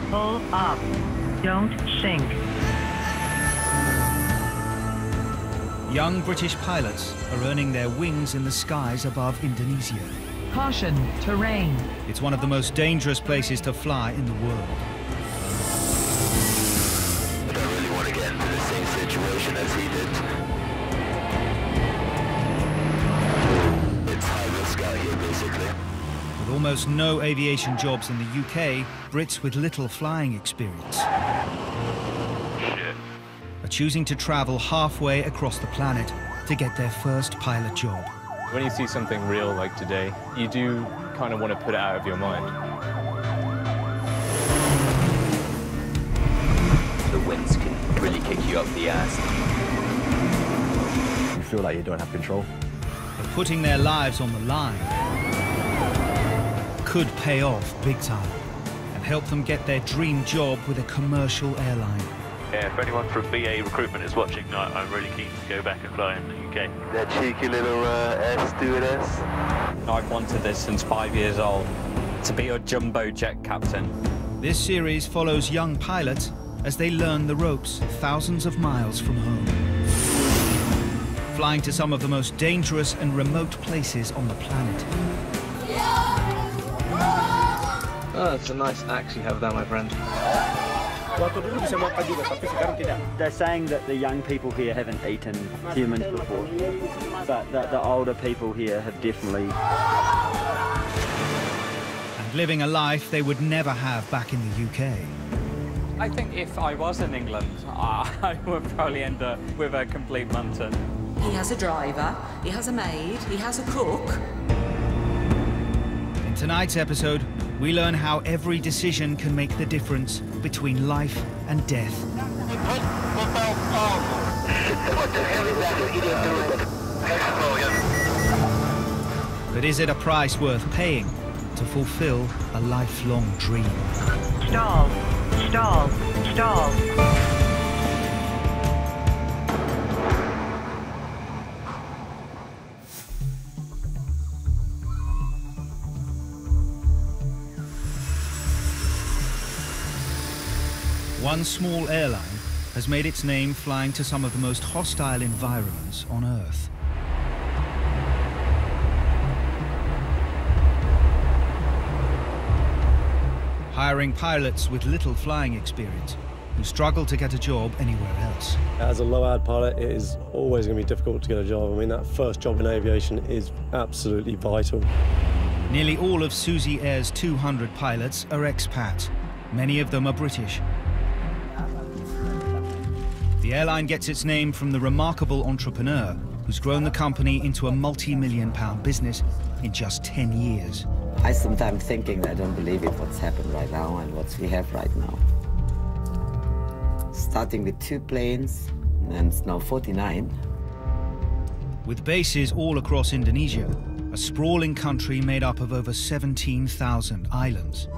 Pull up. Don't sink. Young British pilots are earning their wings in the skies above Indonesia. Caution, terrain. It's one of the most dangerous places to fly in the world. I don't really want to get into the same situation as he did. It's high risk out here, basically. With almost no aviation jobs in the UK, Brits with little flying experience are choosing to travel halfway across the planet to get their first pilot job. When you see something real like today, you do kind of want to put it out of your mind. The winds can really kick you up the ass. You feel like you don't have control. But putting their lives on the line could pay off big time and help them get their dream job with a commercial airline. Yeah, if anyone from BA Recruitment is watching, I'm really keen to go back and fly in the UK. That cheeky little air stewardess. I've wanted this since 5 years old, to be a jumbo jet captain. This series follows young pilots as they learn the ropes thousands of miles from home, flying to some of the most dangerous and remote places on the planet. Oh, it's a nice axe you have there, my friend. They're saying that the young people here haven't eaten humans before, but the older people here have definitely. And living a life they would never have back in the UK. I think if I was in England, I would probably end up with a complete munton. He has a driver, he has a maid, he has a cook. In tonight's episode, we learn how every decision can make the difference between life and death. What the hell is that idiot doing? But is it a price worth paying to fulfill a lifelong dream? Stall. Stall. Stall. One small airline has made its name flying to some of the most hostile environments on Earth. Hiring pilots with little flying experience who struggle to get a job anywhere else. As a low-ad pilot, it is always going to be difficult to get a job. I mean, that first job in aviation is absolutely vital. Nearly all of Suzy Air's 200 pilots are expats. Many of them are British. The airline gets its name from the remarkable entrepreneur who's grown the company into a multi-million-pound business in just 10 years. I sometimes thinking I don't believe it what's happened right now and what we have right now. Starting with 2 planes, and it's now 49. With bases all across Indonesia, a sprawling country made up of over 17,000 islands.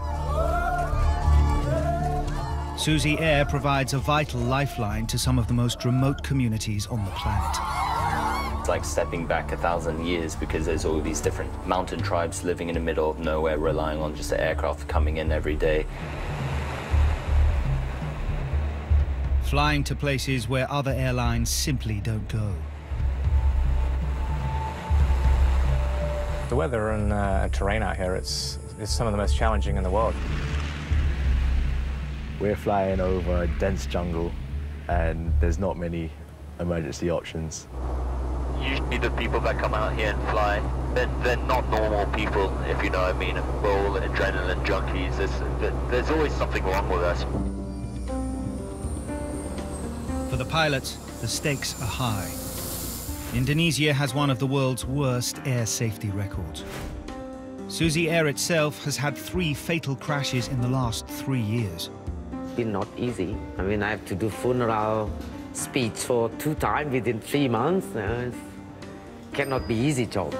Suzy Air provides a vital lifeline to some of the most remote communities on the planet. It's like stepping back 1,000 years because there's all these different mountain tribes living in the middle of nowhere, relying on just the aircraft coming in every day. Flying to places where other airlines simply don't go. The weather and terrain out here, it's some of the most challenging in the world. We're flying over a dense jungle, and there's not many emergency options. Usually the people that come out here and fly, they're not normal people, if you know what I mean. We're all adrenaline junkies. There's always something wrong with us. For the pilots, the stakes are high. Indonesia has one of the world's worst air safety records. Suzy Air itself has had 3 fatal crashes in the last 3 years. It's been not easy. I mean, I have to do funeral speech for 2 times within 3 months. It cannot be easy job.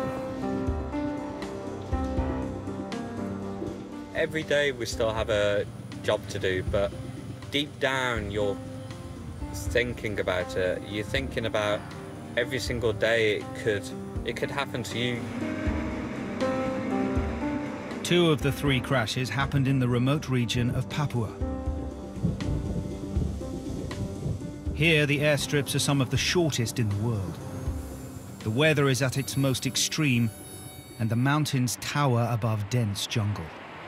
Every day we still have a job to do, but deep down you're thinking about it. You're thinking about every single day it could happen to you. 2 of the 3 crashes happened in the remote region of Papua, Here, the airstrips are some of the shortest in the world. The weather is at its most extreme, and the mountains tower above dense jungle.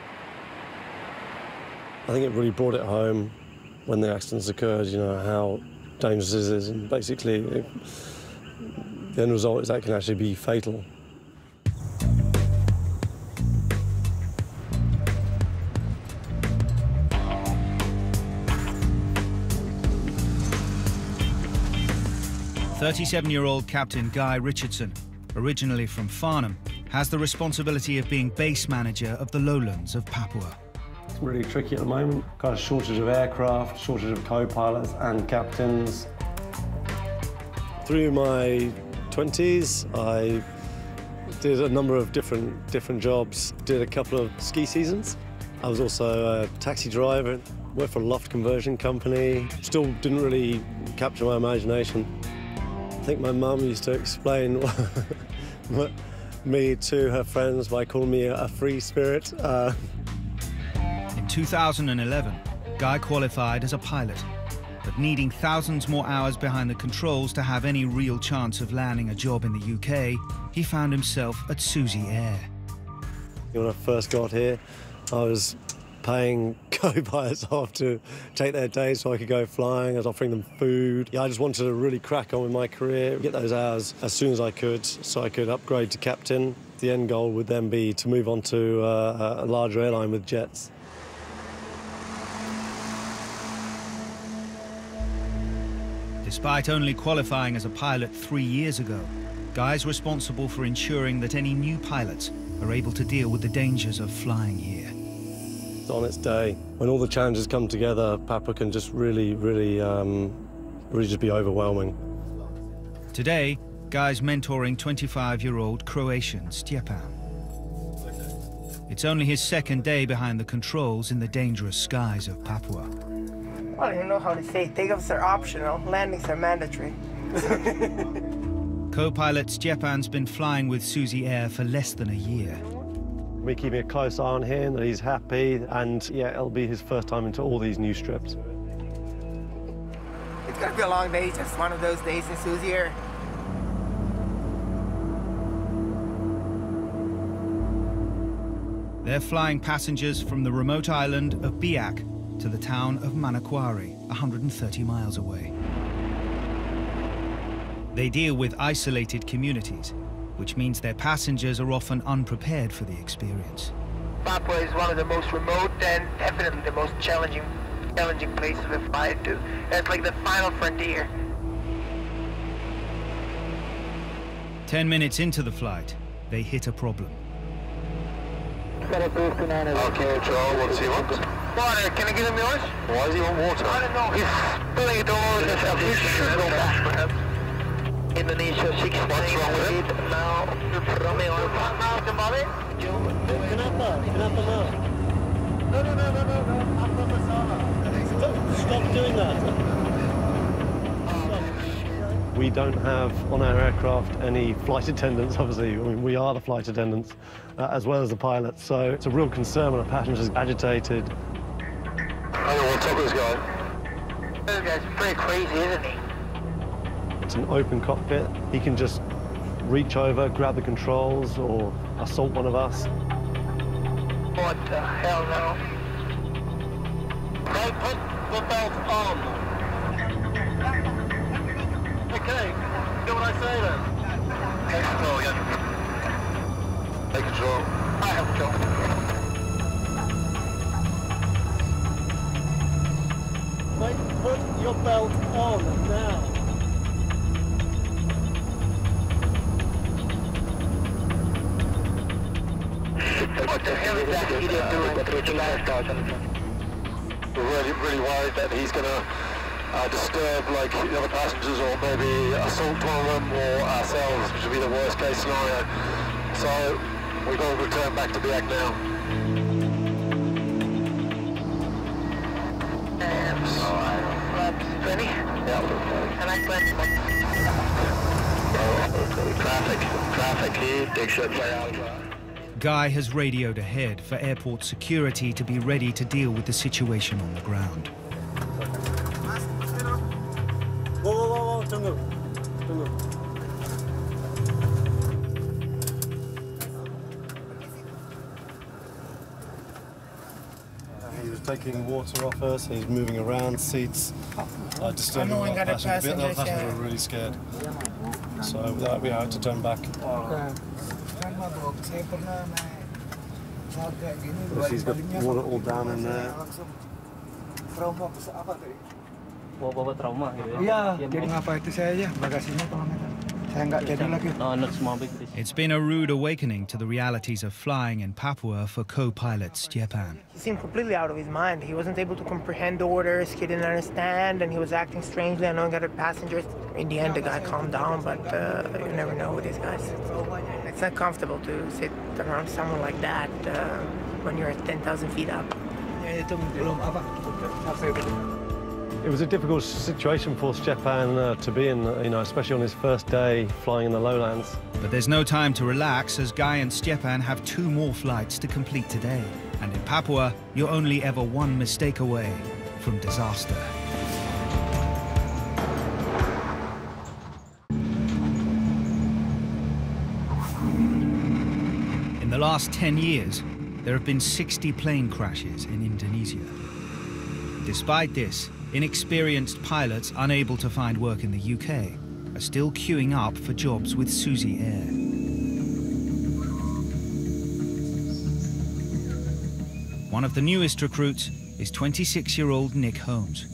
I think it really brought it home when the accidents occurred, you know, how dangerous this is, and basically the end result is that can actually be fatal. "37-year-old Captain Guy Richardson, originally from Farnham, has the responsibility of being base manager of the lowlands of Papua. It's really tricky at the moment. Got a shortage of aircraft, shortage of co-pilots and captains. Through my 20s, I did a number of different jobs. Did a couple of ski seasons. I was also a taxi driver, worked for a loft conversion company. Still didn't really capture my imagination. I think my mum used to explain me to her friends by calling me a free spirit. In 2011, Guy qualified as a pilot, but needing thousands more hours behind the controls to have any real chance of landing a job in the UK, he found himself at Suzy Air. When I first got here, I was paying co-pilots off to take their days so I could go flying. I was offering them food. Yeah, I just wanted to really crack on with my career, get those hours as soon as I could so I could upgrade to captain. The end goal would then be to move on to a larger airline with jets. Despite only qualifying as a pilot 3 years ago, Guy's responsible for ensuring that any new pilots are able to deal with the dangers of flying here. On its day, when all the challenges come together, Papua can just really just be overwhelming. Today, Guy's mentoring 25-year-old Croatian Stepan. It's only his second day behind the controls in the dangerous skies of Papua. I don't even know how to say it. Takeoffs are optional, landings are mandatory. Co-pilot Stepan's been flying with Suzy Air for less than a year. We're keeping a close eye on him, that he's happy, and yeah, it'll be his first time into all these new strips. It's gonna be a long day, just one of those days in Suzy Air. They're flying passengers from the remote island of Biak to the town of Manokwari, 130 miles away. They deal with isolated communities, which means their passengers are often unprepared for the experience. Papua is one of the most remote and definitely the most challenging places to fly to. It's like the final frontier. 10 minutes into the flight, they hit a problem. Okay, Joel, what does he want? Water, can I give him yours? Why does he want water? I don't know, he's spilling it all over himself. He should go back, perhaps. Indonesia 16. What's wrong with it? Now, Romeo. Mountain Bobby? No. Stop doing that. We don't have on our aircraft any flight attendants, obviously. I mean, we are the flight attendants, as well as the pilots, so it's a real concern when a passenger's agitated. I don't know what's up with this guy. This guy's pretty crazy, isn't he? It's an open cockpit. He can just reach over, grab the controls, or assault one of us. What the hell now? Right, put the belt on. Okay, do what I say then. Take control again. Take control. I have control. Mate, put your belt on now. What the hell is that idiot doing? We're really worried that he's going to disturb like the other passengers or maybe assault one of them or ourselves, which would be the worst case scenario. So we've got to return back to Biak now. Flaps ready? Yeah. And I plan Traffic here, big ship play out. Guy has radioed ahead for airport security to be ready to deal with the situation on the ground. Tunggu. He was taking water off us, he's moving around, seats. Disturbing the other passengers. The other passengers were really scared. So with that, we had to turn back. He's got water all down in there. Bawa trauma gitu ya? Iya, jadi ngapa itu saya aja bagasinya tolong itu. Saya nggak jadi lagi. Not small big. It's been a rude awakening to the realities of flying in Papua for co-pilot Stepan. He seemed completely out of his mind. He wasn't able to comprehend orders, he didn't understand, and he was acting strangely, annoying other passengers. In the end, the guy calmed down, but you never know with these guys. It's not comfortable to sit around someone like that when you're at 10,000 feet up. It was a difficult situation for Stepan to be in, especially on his first day flying in the lowlands. But there's no time to relax, as Guy and Stepan have 2 more flights to complete today. And in Papua, you're only ever one mistake away from disaster. In the last 10 years, there have been 60 plane crashes in Indonesia. Despite this, inexperienced pilots unable to find work in the UK are still queuing up for jobs with Suzy Air. One of the newest recruits is 26-year-old Nick Holmes.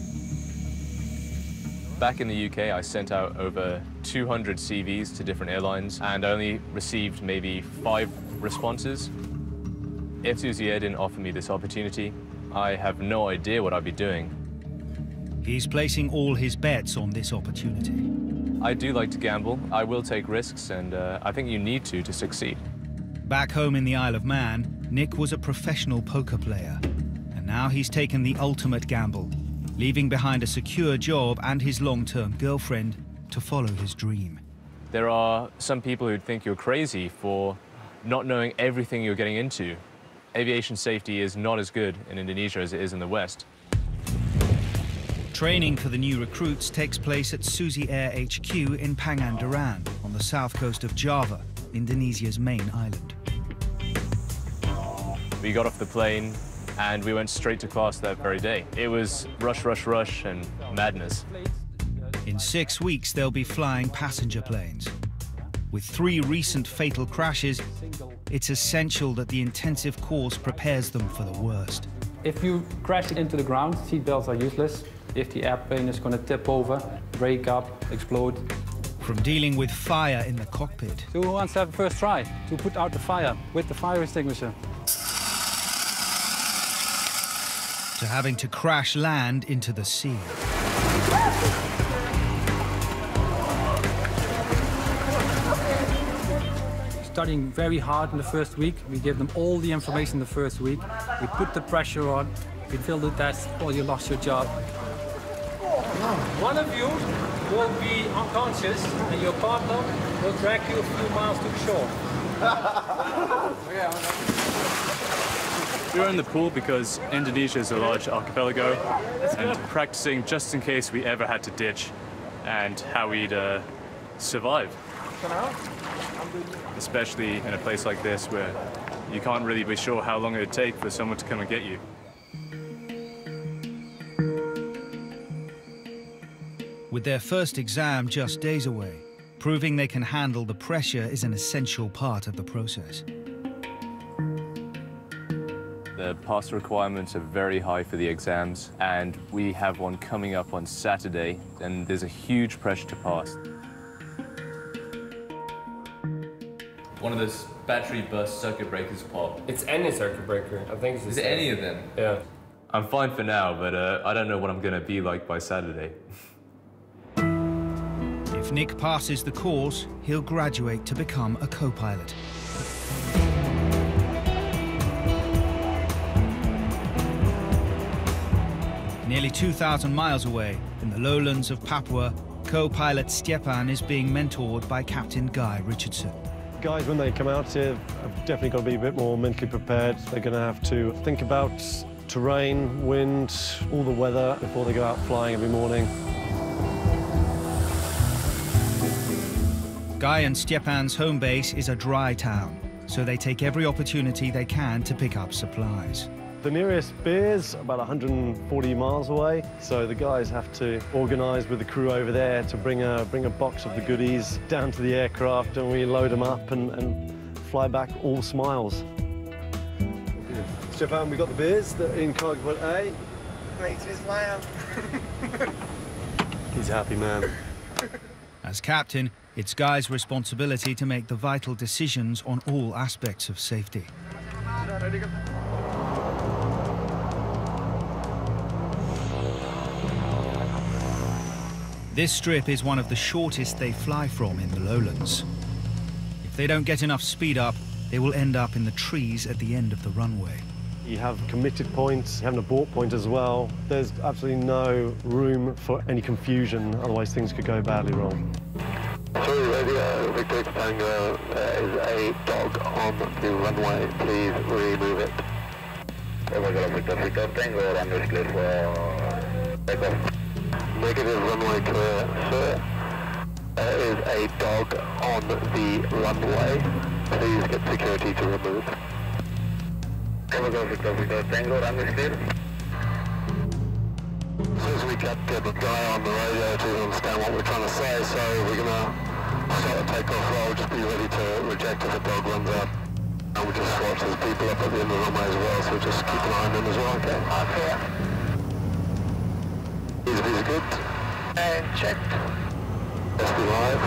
Back in the UK, I sent out over 200 CVs to different airlines and only received maybe 5 responses. If Suzy Air didn't offer me this opportunity, I have no idea what I'd be doing. He's placing all his bets on this opportunity. I do like to gamble. I will take risks, and I think you need to succeed. Back home in the Isle of Man, Nick was a professional poker player. And now he's taken the ultimate gamble, leaving behind a secure job and his long-term girlfriend to follow his dream. There are some people who'd think you're crazy for not knowing everything you're getting into. Aviation safety is not as good in Indonesia as it is in the West. Training for the new recruits takes place at Suzy Air HQ in Pangandaran, on the south coast of Java, Indonesia's main island. We got off the plane and we went straight to class that very day. It was rush, rush, rush and madness. In 6 weeks, they'll be flying passenger planes. With 3 recent fatal crashes, it's essential that the intensive course prepares them for the worst. If you crash into the ground, seatbelts are useless. If the airplane is going to tip over, break up, explode. From dealing with fire in the cockpit. So who wants to have a first try to put out the fire with the fire extinguisher? To having to crash land into the sea. Studying very hard in the first week. We give them all the information the first week. We put the pressure on. We fill the test, or you lost your job. One of you will be unconscious, and your partner will drag you a few miles to shore. We were in the pool because Indonesia is a large archipelago, and practicing just in case we ever had to ditch and how we'd survive. Especially in a place like this where you can't really be sure how long it would take for someone to come and get you. With their first exam just days away, proving they can handle the pressure is an essential part of the process. The pass requirements are very high for the exams, and we have one coming up on Saturday, and there's a huge pressure to pass. One of those battery burst circuit breakers pop. It's any circuit breaker. I think it's the Is it same. any of them? Yeah. I'm fine for now, but I don't know what I'm going to be like by Saturday. If Nick passes the course, he'll graduate to become a co-pilot. Nearly 2,000 miles away, in the lowlands of Papua, co-pilot Stepan is being mentored by Captain Guy Richardson. Guys, when they come out here, have definitely got to be a bit more mentally prepared. They're going to have to think about terrain, wind, all the weather before they go out flying every morning. Guy and Stepan's home base is a dry town, so they take every opportunity they can to pick up supplies. The nearest beer's about 140 miles away, so the guys have to organise with the crew over there to bring a box of the goodies down to the aircraft, and we load them up and fly back all smiles. Stepan, we got the beers that are in cargo port A. Makes me smile. He's a happy man. As captain, it's Guy's responsibility to make the vital decisions on all aspects of safety. This strip is one of the shortest they fly from in the lowlands. If they don't get enough speed up, they will end up in the trees at the end of the runway. You have committed points, you have an abort point as well. There's absolutely no room for any confusion, otherwise things could go badly wrong. Sorry, radio, Victor Tango, there is a dog on the runway, please remove it. Victor Tango, runway clear for takeoff. Negative, runway clear, sir. There is a dog on the runway. Please get security to remove. Victor Tango, runway clear. As soon as we get the guy on the radio to understand what we're trying to say, so we're going to start a takeoff roll, just be ready to reject if the dog runs out. And we just watch there's people up at the end of the runway as well, so just keep an eye on them as well, okay? Okay. Is good. And checked. SB live.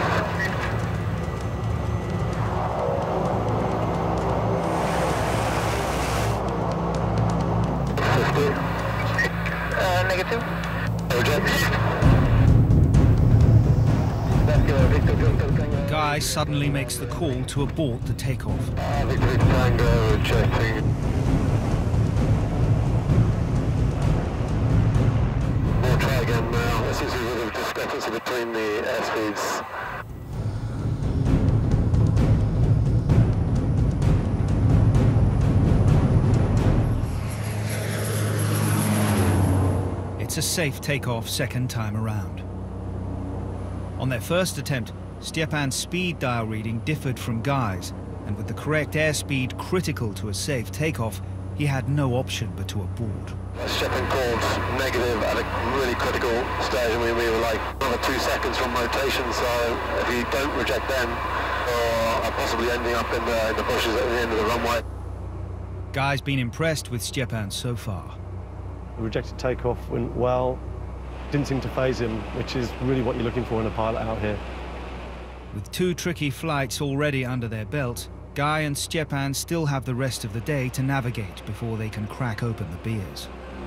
Negative. Guy suddenly makes the call to abort the takeoff. Victor Tango rejecting. We'll try again now. This is a bit of a discrepancy between the airspeeds. It's a safe takeoff second time around. On their first attempt, Stepan's speed dial reading differed from Guy's, and with the correct airspeed critical to a safe takeoff, he had no option but to abort. Stepan called negative at a really critical stage. I mean, we were like another 2 seconds from rotation, so if you don't reject them, or possibly ending up in the bushes at the end of the runway. Guy's been impressed with Stepan so far. The rejected takeoff went well, didn't seem to faze him, which is really what you're looking for in a pilot out here. With 2 tricky flights already under their belt, Guy and Stepan still have the rest of the day to navigate before they can crack open the beers.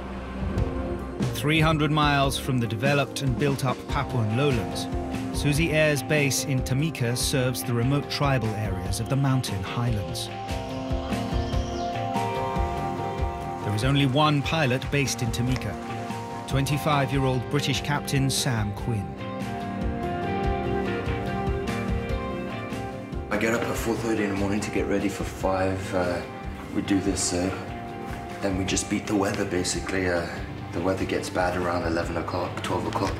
300 miles from the developed and built-up Papuan lowlands, Suzy Air's base in Timika serves the remote tribal areas of the mountain highlands. There is only one pilot based in Timika, 25-year-old British captain Sam Quinn. I get up at 4:30 in the morning to get ready for 5. We do this, then we just beat the weather, basically. The weather gets bad around 11 o'clock, 12 o'clock.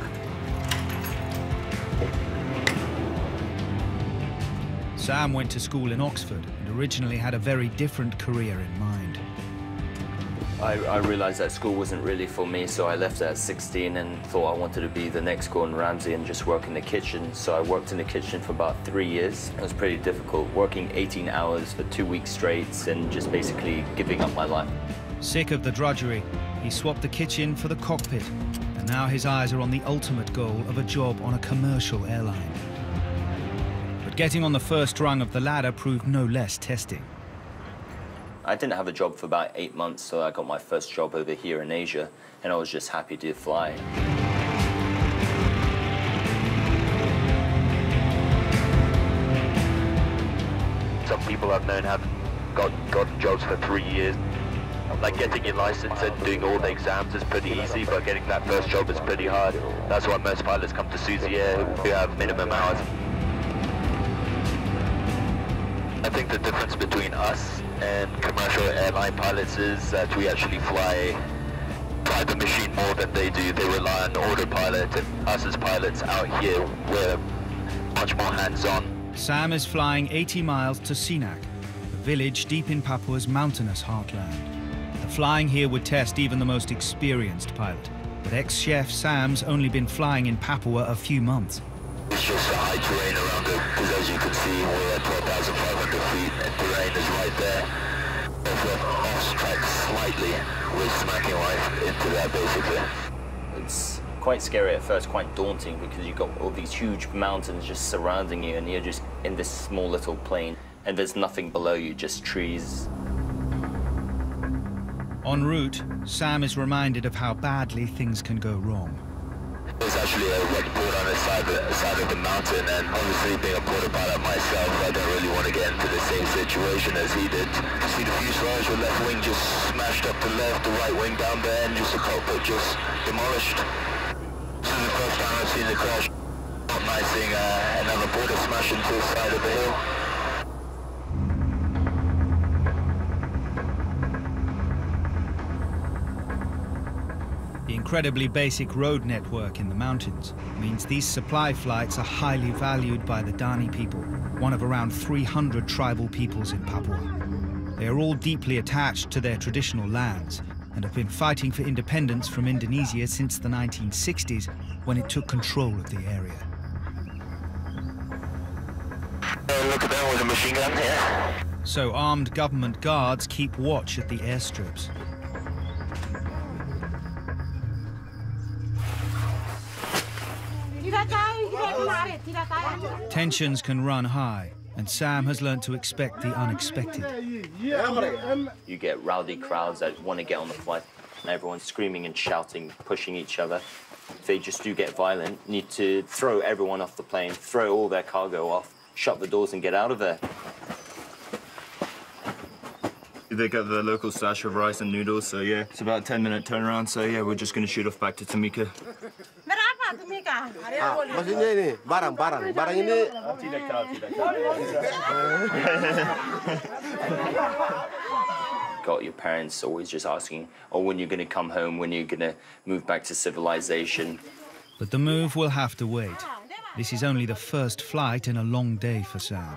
Sam went to school in Oxford and originally had a very different career in mind. I realized that school wasn't really for me, so I left at 16 and thought I wanted to be the next Gordon Ramsay and just work in the kitchen. So I worked in the kitchen for about 3 years. It was pretty difficult, working 18 hours for 2 weeks straight and just basically giving up my life. Sick of the drudgery, he swapped the kitchen for the cockpit, and now his eyes are on the ultimate goal of a job on a commercial airline. But getting on the first rung of the ladder proved no less testing. I didn't have a job for about 8 months, so I got my first job over here in Asia, and I was just happy to fly. Some people I've known have gotten jobs for 3 years. Like getting your license and doing all the exams is pretty easy, but getting that first job is pretty hard. That's why most pilots come to Suzy Air, who have minimum hours. I think the difference between us and commercial airline pilots is that we actually fly the machine more than they do. They rely on autopilot, and us as pilots out here, we're much more hands-on. Sam is flying 80 miles to Sinak, a village deep in Papua's mountainous heartland. The flying here would test even the most experienced pilot, but ex-chef Sam's only been flying in Papua a few months. It's just the high terrain around it, because as you can see, we're at 12,500 feet, and terrain is right there. If we're off track slightly, we're smacking right into that, basically. It's quite scary at first, quite daunting, because you've got all these huge mountains just surrounding you, and you're just in this small little plane, and there's nothing below you, just trees. En route, Sam is reminded of how badly things can go wrong. There's actually a wet board on the side of the mountain, and obviously being a porter pilot myself, I don't really want to get into the same situation as he did. You see the fuselage, the left wing just smashed up to left, the right wing down there, and just the cockpit just demolished. This is the first time I've seen the crash. Not nice seeing another porter smash into the side of the hill. The incredibly basic road network in the mountains means these supply flights are highly valued by the Dani people, one of around 300 tribal peoples in Papua. They are all deeply attached to their traditional lands and have been fighting for independence from Indonesia since the 1960s, when it took control of the area. Look at that with a machine gun here. So armed government guards keep watch at the airstrips. Tensions can run high, and Sam has learned to expect the unexpected. You get rowdy crowds that want to get on the flight, and everyone's screaming and shouting, pushing each other. If they just do get violent, you need to throw everyone off the plane, throw all their cargo off, shut the doors and get out of there. They got the local stash of rice and noodles, so yeah, it's about a 10-minute turnaround, so yeah, we're just going to shoot off back to Tamika. Maksudnya ini, barang ini. Got your parents always just asking, oh, when you're going to come home, when you're going to move back to civilization. But the move will have to wait. This is only the first flight in a long day for Sam.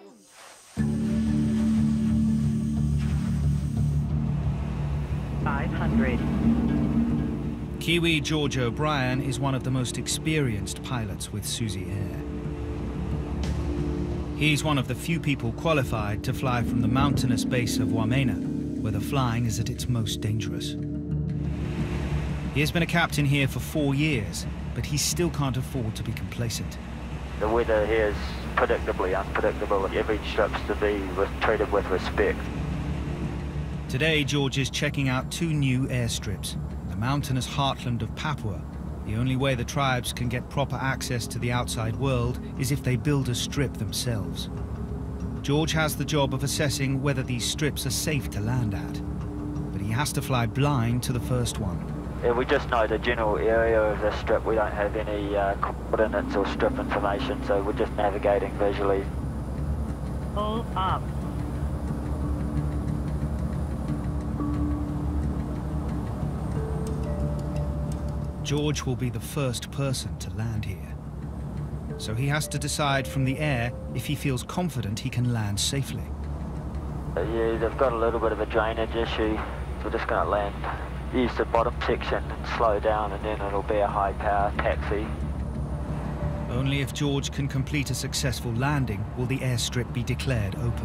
Kiwi George O'Brien is one of the most experienced pilots with Suzy Air. He's one of the few people qualified to fly from the mountainous base of Wamena, where the flying is at its most dangerous. He has been a captain here for 4 years, but he still can't afford to be complacent. The weather here is predictably unpredictable. Every strip's to be treated with respect. Today, George is checking out 2 new airstrips. The mountainous heartland of Papua. The only way the tribes can get proper access to the outside world is if they build a strip themselves. George has the job of assessing whether these strips are safe to land at, but he has to fly blind to the first one. Yeah, we just know the general area of the strip. We don't have any coordinates or strip information, so we're just navigating visually. Pull up. George will be the first person to land here. So he has to decide from the air if he feels confident he can land safely. Yeah, they've got a little bit of a drainage issue. So we're just going to land, use the bottom section and slow down, and then it'll be a high power taxi. Only if George can complete a successful landing will the airstrip be declared open.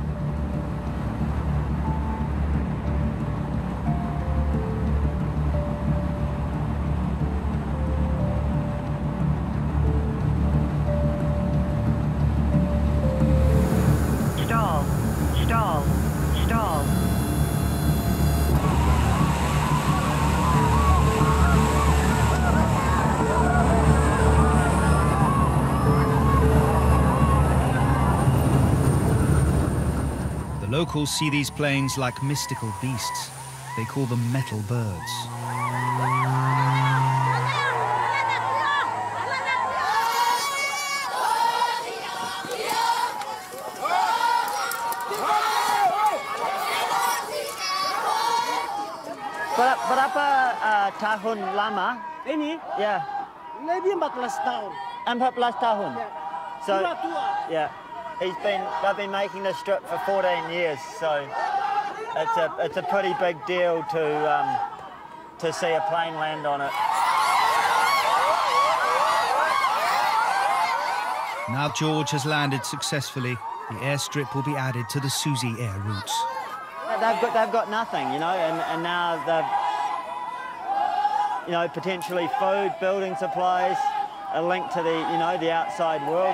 Locals see these planes like mystical beasts. They call them metal birds. Berapa tahun lama? Ini? Ya. Lebih 14 tahun. 14 tahun? Ya. So, yeah, they've been making this strip for 14 years, so it's a pretty big deal to see a plane land on it. Now George has landed successfully, the airstrip will be added to the Suzy Air routes. They've got nothing, you know, and now they've, you know, potentially food, building supplies, a link to the outside world.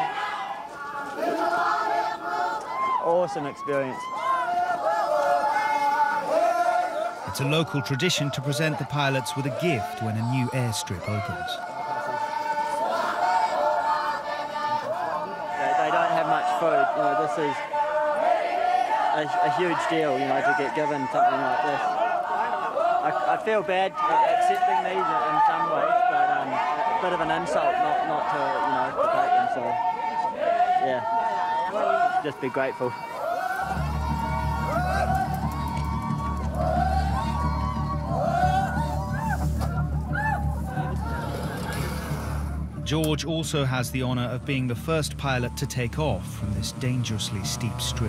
Awesome experience. It's a local tradition to present the pilots with a gift when a new airstrip opens. They don't have much food, you know, this is a huge deal, you know, to get given something like this. I feel bad accepting these in some ways, but a bit of an insult not to, you know, to take them, so yeah, just be grateful. George also has the honour of being the first pilot to take off from this dangerously steep strip.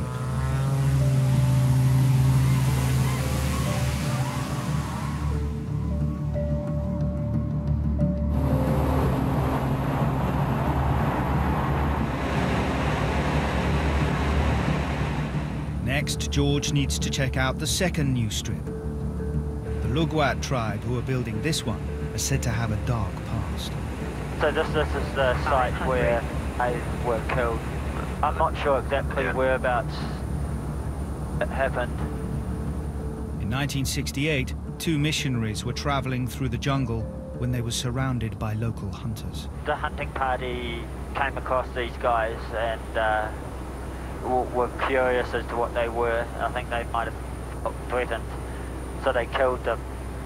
Next, George needs to check out the second new strip. The Lugwat tribe who are building this one are said to have a dark past. So this is the site where they were killed. I'm not sure exactly whereabouts it happened. In 1968, 2 missionaries were travelling through the jungle when they were surrounded by local hunters. The hunting party came across these guys and were curious as to what they were. I think they might have felt threatened, so they killed them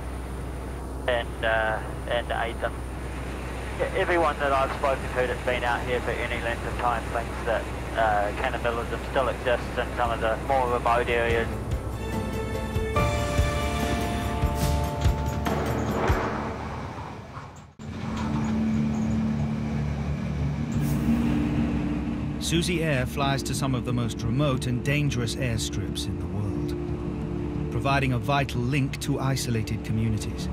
and ate them. Everyone that I've spoken to that's been out here for any length of time thinks that cannibalism still exists in some of the more remote areas. Suzy Air flies to some of the most remote and dangerous airstrips in the world, providing a vital link to isolated communities.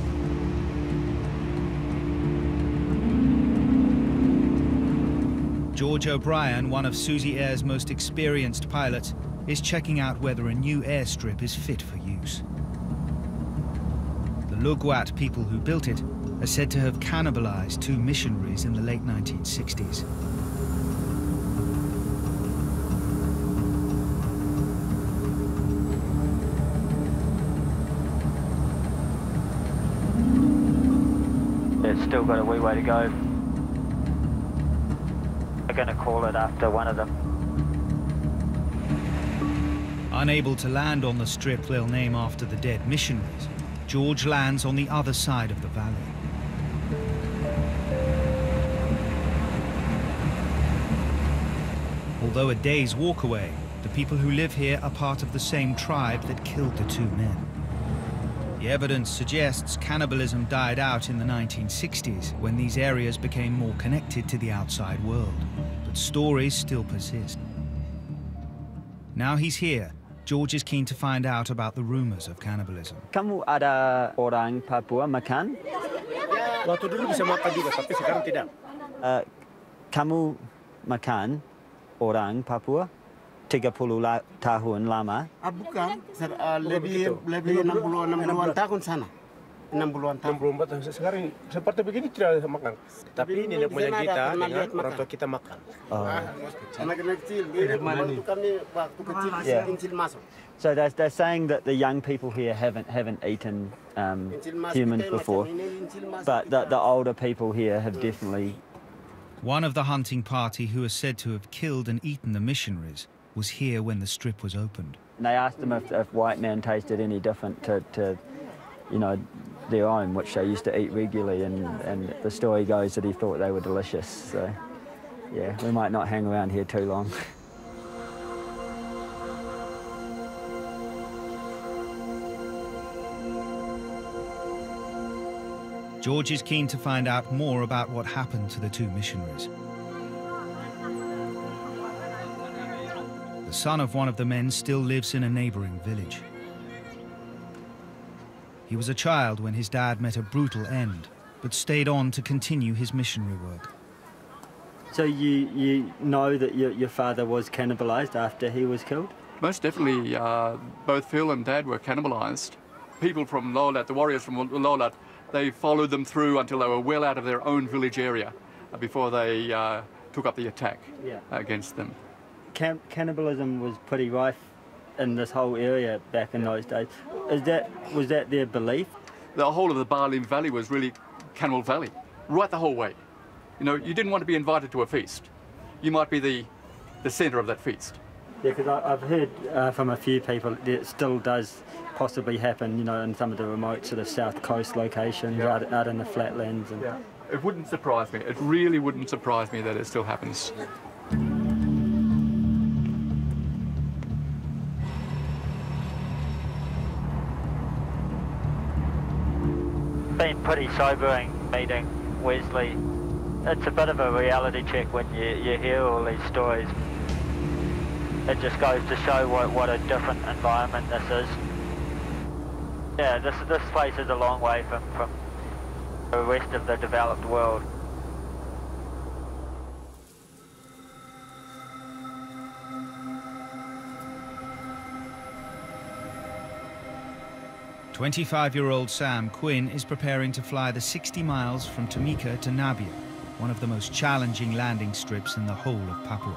George O'Brien, one of Suzy Air's most experienced pilots, is checking out whether a new airstrip is fit for use. The Lugwat people who built it are said to have cannibalized 2 missionaries in the late 1960s. It's still got a wee way to go. We're going to call it after one of them. Unable to land on the strip they'll name after the dead missionaries, George lands on the other side of the valley. Although a day's walk away, the people who live here are part of the same tribe that killed the 2 men. The evidence suggests cannibalism died out in the 1960s when these areas became more connected to the outside world. But stories still persist. Now he's here, George is keen to find out about the rumors of cannibalism. Kamu ada orang Papua makan? Waktu dulu bisa makan juga, tapi sekarang tidak. Kamu makan orang Papua? 30 tahun lama? Bukan, lebih 60-an tahun sana. 60-an tahun. 64 tahun. Sekarang seperti begini tidak makan. Tapi nenek moyang kita dengan orang tua kita makan. Anak kecil, waktu kami waktu kecil masuk. So they're saying that the young people here haven't eaten humans before, but the older people here have definitely. One of the hunting party who is said to have killed and eaten the missionaries was here when the strip was opened. And they asked them if white man tasted any different to you know, their own, which they used to eat regularly, and the story goes that he thought they were delicious. So, yeah, we might not hang around here too long. George is keen to find out more about what happened to the 2 missionaries. son of one of the men still lives in a neighboring village. He was a child when his dad met a brutal end, but stayed on to continue his missionary work. So you know that your father was cannibalized after he was killed? Most definitely, both Phil and Dad were cannibalized. People from Lolat, the warriors from Lolat, they followed them through until they were well out of their own village area before they took up the attack against them. Cannibalism was pretty rife in this whole area back in those days. Was that their belief? The whole of the Barlim Valley was really Cannibal Valley, right the whole way. You know, you didn't want to be invited to a feast. You might be the centre of that feast. Yeah, because I've heard from a few people that it still does possibly happen, you know, in some of the remote sort of south coast locations, out in the flatlands. And It wouldn't surprise me. It really wouldn't surprise me that it still happens. Been pretty sobering meeting Wesley. It's a bit of a reality check when you hear all these stories. It just goes to show what a different environment this is. Yeah, this place is a long way from the rest of the developed world. "25-year-old Sam Quinn is preparing to fly the 60 miles from Tamika to Nabia, one of the most challenging landing strips in the whole of Papua.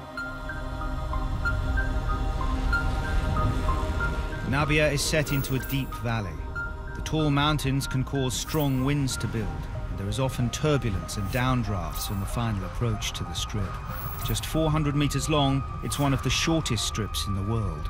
Nabia is set into a deep valley. The tall mountains can cause strong winds to build, and there is often turbulence and downdrafts on the final approach to the strip. Just 400 meters long, it's one of the shortest strips in the world.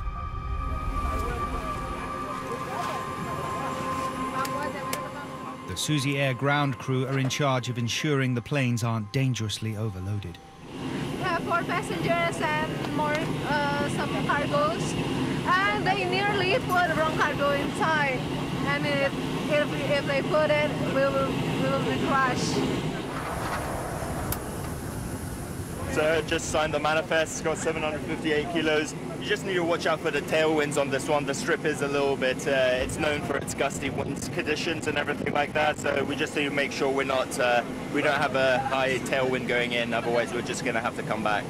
The Suzy Air ground crew are in charge of ensuring the planes aren't dangerously overloaded. We have 4 passengers and more some cargoes, and they nearly put wrong cargo inside. And if they put it, we will be crushed. So just signed the manifest. It's got 758 kilos. You just need to watch out for the tailwinds on this one. The strip is a little bit, it's known for its gusty winds conditions and everything like that. So we just need to make sure we don't have a high tailwind going in. Otherwise, we're just going to have to come back.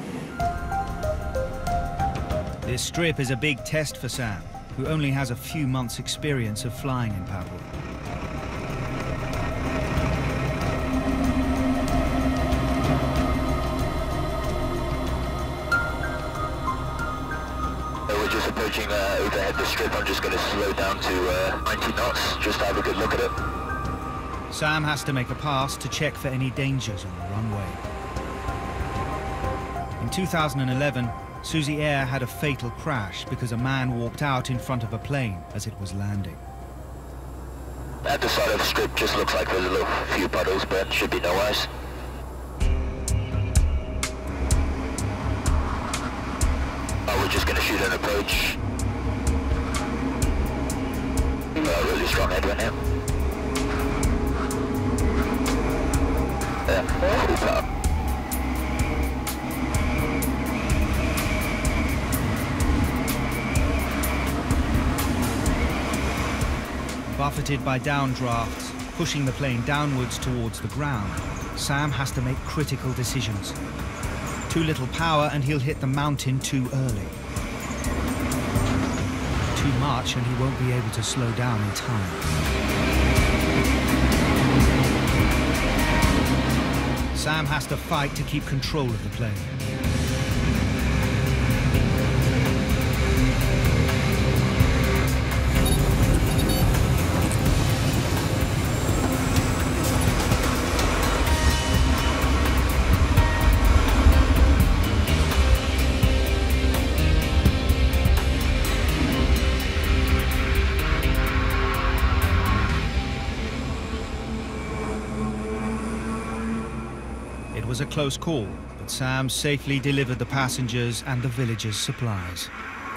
This strip is a big test for Sam, who only has a few months' experience of flying in Papua. We're just approaching overhead the strip. I'm just going to slow down to 90 knots, just to have a good look at it. Sam has to make a pass to check for any dangers on the runway. In 2011, Suzy Air had a fatal crash because a man walked out in front of a plane as it was landing. At the side of the strip just looks like there's a little few puddles, but should be no ice. We're just going to shoot an approach. Really strong headwind here. Full power. Buffeted by downdrafts, pushing the plane downwards towards the ground, Sam has to make critical decisions. Too little power and he'll hit the mountain too early. Too much and he won't be able to slow down in time. Sam has to fight to keep control of the plane. It was a close call, but Sam safely delivered the passengers and the villagers' supplies.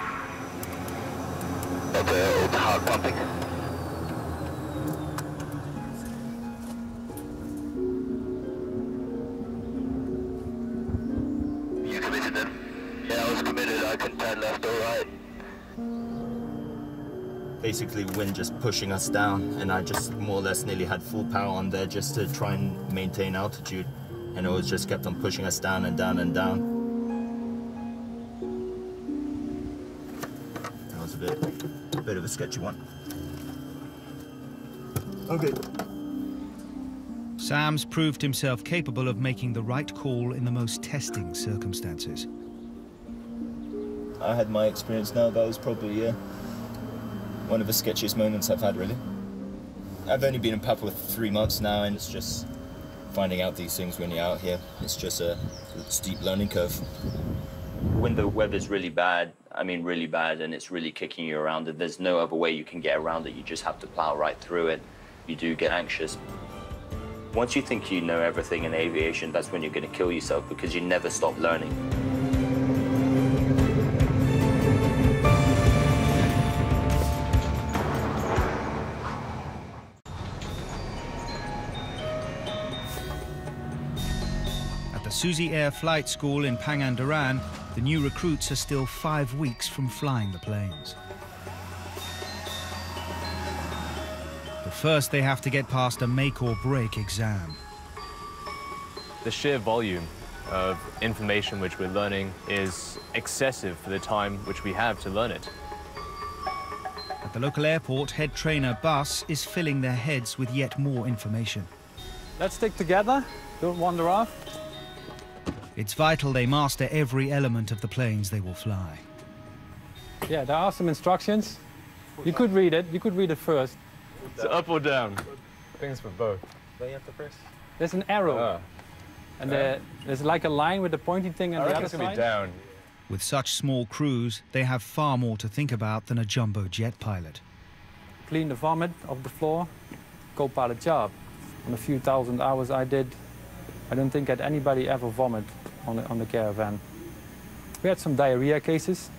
The heart pumping. You committed then? Yeah, I was committed. I can turn left or right. Basically, wind just pushing us down, and I just more or less nearly had full power on there just to try and maintain altitude, and it was just kept on pushing us down and down and down. That was a bit of a sketchy one. Okay. Sam's proved himself capable of making the right call in the most testing circumstances. I had my experience now. That was probably one of the sketchiest moments I've had, really. I've only been in Papua 3 months now, and it's just finding out these things when you're out here. It's just a steep learning curve. When the weather's really bad, I mean really bad, and it's really kicking you around, and there's no other way you can get around it. You just have to plow right through it. You do get anxious. Once you think you know everything in aviation, that's when you're going to kill yourself, because you never stop learning. Suzy Air Flight School in Pangandaran, the new recruits are still 5 weeks from flying the planes. But first they have to get past a make or break exam. The sheer volume of information which we're learning is excessive for the time which we have to learn it. At the local airport, head trainer Bas is filling their heads with yet more information. Let's stick together, don't wander off. It's vital they master every element of the planes they will fly. Yeah, there are some instructions. You could read it first. It's up or down? Things for both. What you have to press? There's an arrow. And there's like a line with the pointing thing on the other side. It's down. With such small crews, they have far more to think about than a jumbo jet pilot. Clean the vomit off the floor, co-pilot job. On a few thousand hours I did, I don't think that anybody ever vomit on the caravan. We had some diarrhea cases.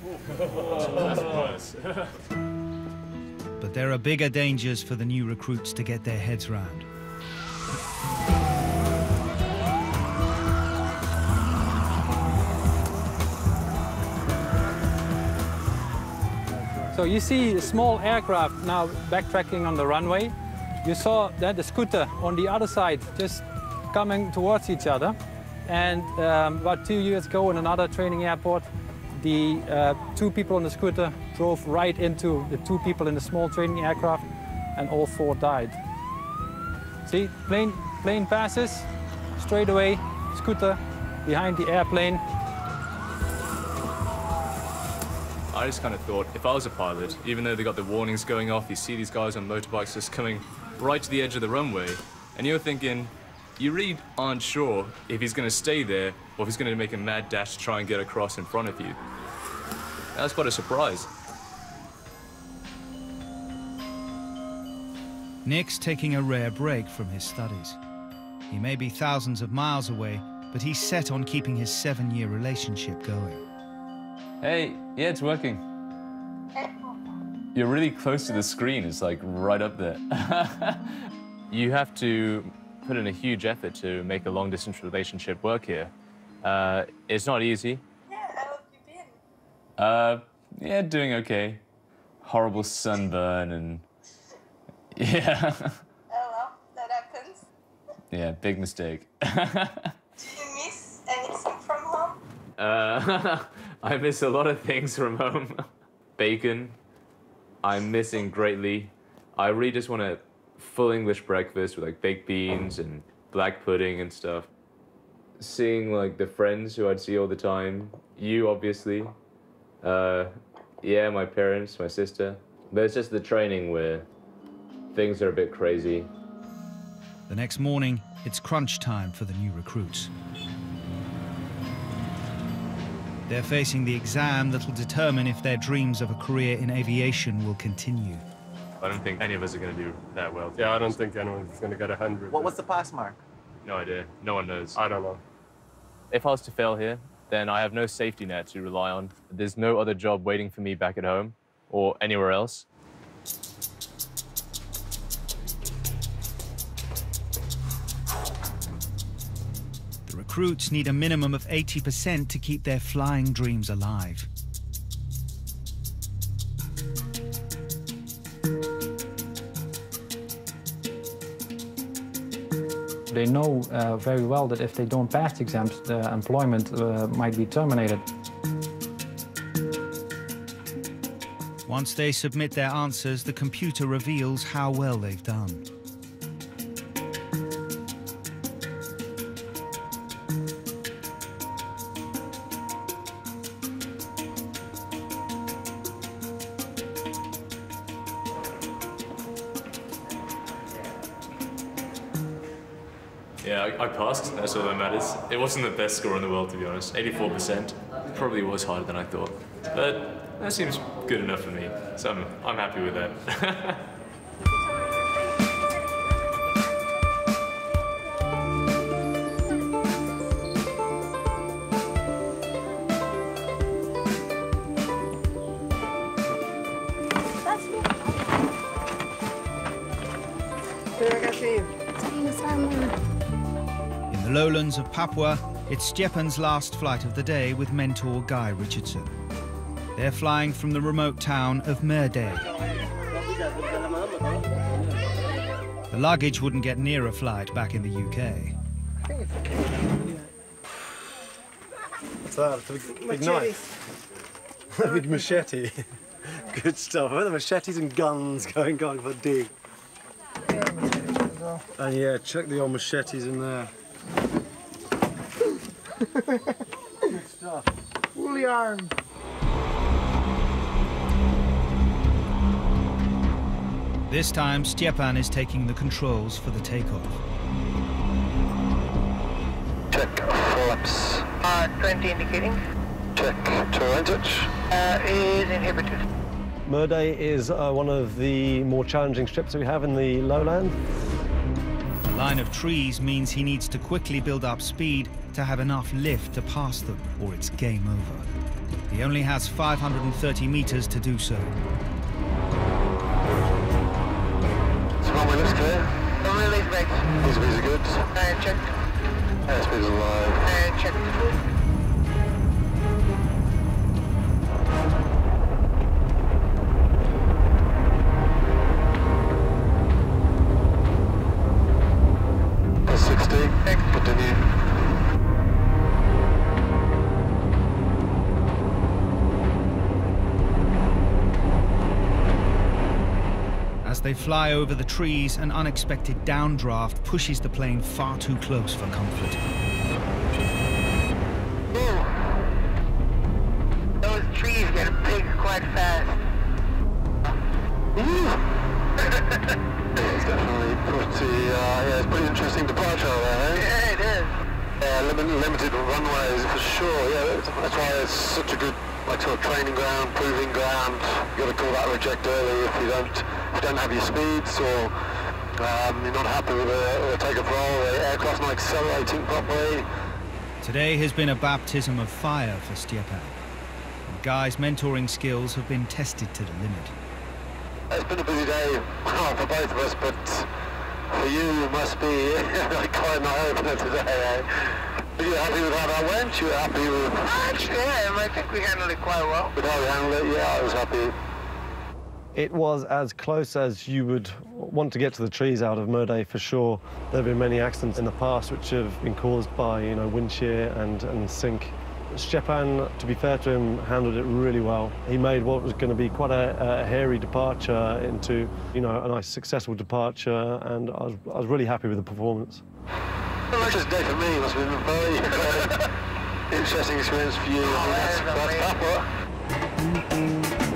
But there are bigger dangers for the new recruits to get their heads round. So you see a small aircraft now backtracking on the runway. You saw that the scooter on the other side just coming towards each other. And about 2 years ago in another training airport, the 2 people on the scooter drove right into the 2 people in the small training aircraft, and all 4 died. See, plane passes, straight away, scooter behind the airplane. I just kind of thought, if I was a pilot, even though they got the warnings going off, you see these guys on motorbikes just coming right to the edge of the runway, and you're thinking, you really aren't sure if he's going to stay there or if he's going to make a mad dash to try and get across in front of you. That's quite a surprise. Nick's taking a rare break from his studies. He may be thousands of miles away, but he's set on keeping his 7-year relationship going. Hey, yeah, it's working. You're really close to the screen. It's like right up there. You have to put in a huge effort to make a long-distance relationship work here. It's not easy. Yeah, how have you been? Yeah, doing okay. Horrible sunburn and... Yeah. Oh well, that happens. Yeah, big mistake. Do you miss anything from home? I miss a lot of things from home. Bacon, I'm missing greatly. I really just want a full English breakfast with like baked beans and black pudding and stuff. Seeing like the friends who I'd see all the time. You, obviously. Yeah, my parents, my sister. But it's just the training where things are a bit crazy. The next morning, it's crunch time for the new recruits. They're facing the exam that'll determine if their dreams of a career in aviation will continue. I don't think any of us are going to do that well. Yeah, I don't think anyone's going to get 100. What's the pass mark? No idea. No one knows. I don't know. If I was to fail here, then I have no safety net to rely on. There's no other job waiting for me back at home or anywhere else. The recruits need a minimum of 80% to keep their flying dreams alive. They know very well that if they don't pass exams, the employment might be terminated. Once they submit their answers, the computer reveals how well they've done. Yeah, I passed. That's all that matters. It wasn't the best score in the world, to be honest. 84%. Probably was harder than I thought. But that seems good enough for me. So I'm happy with that. In the lowlands of Papua, it's Stepan's last flight of the day with mentor Guy Richardson. They're flying from the remote town of Merde. The luggage wouldn't get near a flight back in the UK. What's that? It's a big knife. A big machete. Good stuff. The machetes and guns going for dig. And yeah, check the old machetes in there. Good stuff. Fully armed. This time, Stepan is taking the controls for the takeoff. Check flaps. 20 indicating. Check terrain touch. Is inhibited. Merde is one of the more challenging strips that we have in the lowland. The line of trees means he needs to quickly build up speed to have enough lift to pass them, or it's game over. He only has 530 meters to do so. So runway looks clear. Runway leads right. Airspeeds are good. Check. Airspeeds are low. Check. Plus 60. Continue. As they fly over the trees, an unexpected downdraft pushes the plane far too close for comfort. Those trees get big quite fast. It's definitely pretty, yeah, it's pretty interesting departure there, eh? Yeah, it is. Yeah, limited runways for sure, yeah, that's why it's such a good, like, sort of training ground, proving ground. You've got to call that reject early if you don't have your speeds, or you're not happy with the takeoff roll, the aircraft's not accelerating properly. Today has been a baptism of fire for Stepan. Guy's mentoring skills have been tested to the limit. It's been a busy day for both of us, but for you, it must be like quite an eye-opener today, eh? Are you happy with how that went? You were happy with... Actually, yeah, I think we handled it quite well. With how we handled it? Yeah, I was happy. It was as close as you would want to get to the trees out of Merde for sure. There have been many accidents in the past which have been caused by, you know, wind shear and sink. Stepan, to be fair to him, handled it really well. He made what was going to be quite a hairy departure into, you know, a nice successful departure, and I was really happy with the performance. Well, that's just a day for me. It must have been a very interesting experience for you. I mean, that's Papua.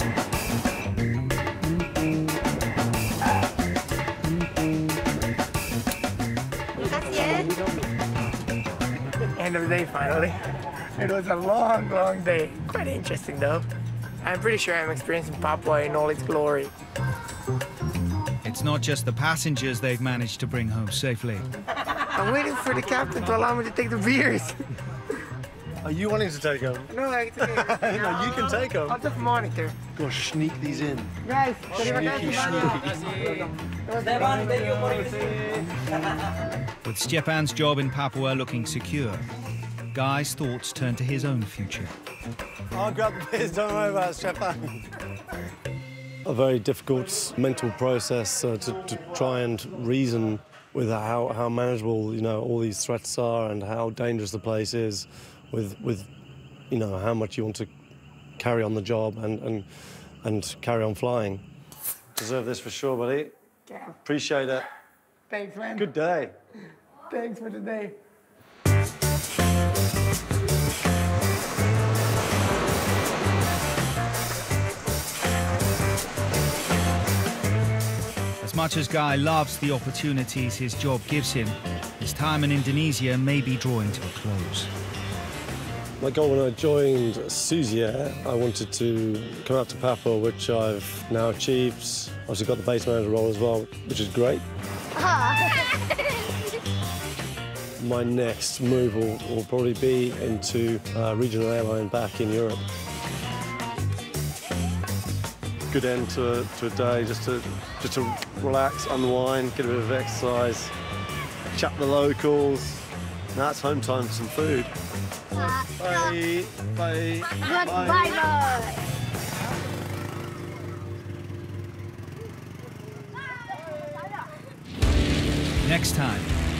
End of the day, finally. It was a long, long day. Quite interesting, though. I'm pretty sure I'm experiencing Papua in all its glory. It's not just the passengers they've managed to bring home safely. I'm waiting for the captain to allow me to take the beers. Are you wanting to take them? No, I can take them. No, you can take them. I'll just monitor. Go sneak these in. Guys, sneaky. With Stepan's job in Papua looking secure, Guy's thoughts turn to his own future. I'll grab the beers, don't worry about it, Stepan. A very difficult mental process to try and reason with how manageable, you know, all these threats are and how dangerous the place is, with you know, how much you want to carry on the job and carry on flying. Deserve this for sure, buddy. Yeah. Appreciate it. Thanks, man. Good day. Thanks for the day. As much as Guy loves the opportunities his job gives him, his time in Indonesia may be drawing to a close. My goal when I joined Suzy Air, I wanted to come out to Papua, which I've now achieved. Obviously got the base manager role as well, which is great. My next move will probably be into a regional airline back in Europe. Good end to a day, just to relax, unwind, get a bit of exercise, chat with the locals. Now it's home time for some food. Bye. Bye. Bye. Next time,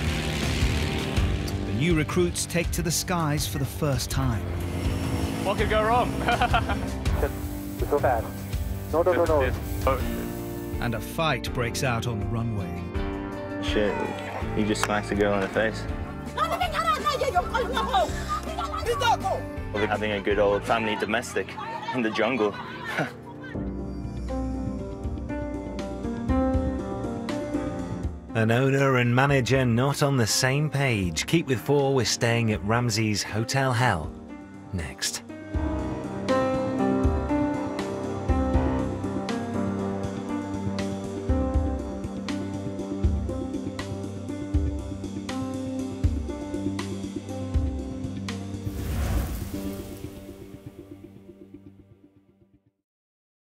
the new recruits take to the skies for the first time. What could go wrong? It's so bad. No. And a fight breaks out on the runway. Shit, he just smacked a girl in the face. We're having a good old family domestic in the jungle. An owner and manager not on the same page. Keep with 4, we're staying at Ramsey's Hotel Hell next.